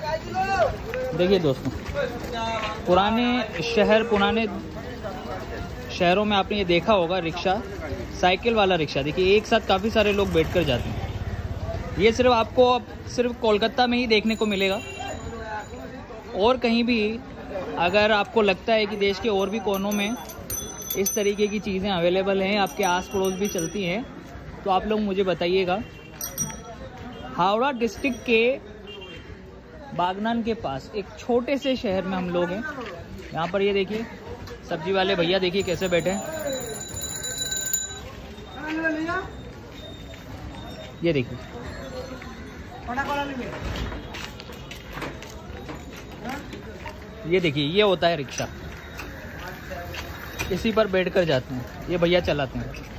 देखिए दोस्तों, पुराने शहरों में आपने ये देखा होगा, रिक्शा, साइकिल वाला रिक्शा। देखिए एक साथ काफ़ी सारे लोग बैठकर जाते हैं। ये सिर्फ आपको सिर्फ कोलकाता में ही देखने को मिलेगा। और कहीं भी अगर आपको लगता है कि देश के और भी कोनों में इस तरीके की चीज़ें अवेलेबल हैं, आपके आस पड़ोस भी चलती हैं, तो आप लोग मुझे बताइएगा। हावड़ा डिस्ट्रिक्ट के बागनान के पास एक छोटे से शहर में हम लोग हैं। यहाँ पर ये देखिए सब्जी वाले भैया देखिए कैसे बैठे हैं। ये देखिए ये होता है रिक्शा, इसी पर बैठकर जाते हैं, ये भैया चलाते हैं।